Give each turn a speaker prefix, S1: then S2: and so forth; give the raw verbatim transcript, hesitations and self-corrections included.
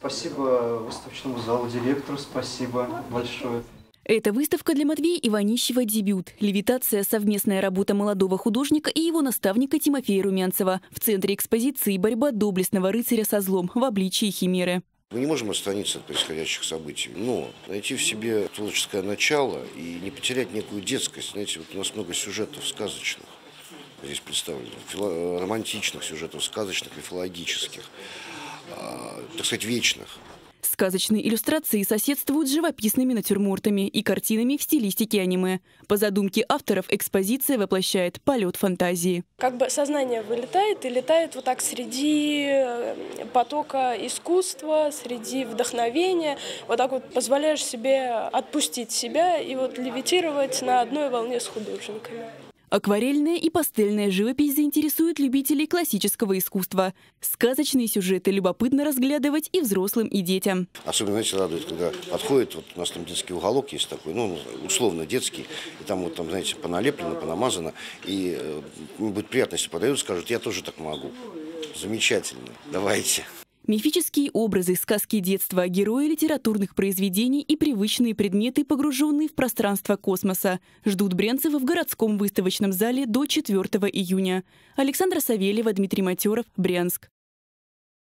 S1: Спасибо выставочному залу, директору спасибо большое.
S2: Эта выставка для Матвея Иванищева дебют. Левитация – совместная работа молодого художника и его наставника Тимофея Румянцева. В центре экспозиции борьба доблестного рыцаря со злом в обличии химеры.
S3: Мы не можем отстраниться от происходящих событий, но найти в себе творческое начало и не потерять некую детскость. Знаете, вот у нас много сюжетов сказочных здесь представлено, фило- романтичных сюжетов, сказочных, мифологических, э, так сказать, вечных.
S2: Сказочные иллюстрации соседствуют с живописными натюрмортами и картинами в стилистике аниме. По задумке авторов экспозиция воплощает полет фантазии.
S4: Как бы сознание вылетает и летает вот так среди потока искусства, среди вдохновения. Вот так вот позволяешь себе отпустить себя и вот левитировать на одной волне с художниками.
S2: Акварельная и пастельная живопись заинтересует любителей классического искусства. Сказочные сюжеты любопытно разглядывать и взрослым, и детям.
S3: Особенно, знаете, радует, когда подходит, вот у нас там детский уголок есть такой, ну, условно детский, и там вот, там, знаете, поналеплено, понамазано, и э, будет приятно, если подойдут, скажут, я тоже так могу. Замечательно, давайте.
S2: Мифические образы, сказки детства, герои литературных произведений и привычные предметы, погруженные в пространство космоса, ждут Брянцева в городском выставочном зале до четвёртого июня. Александра Савельева, Дмитрий Матеров, Брянск.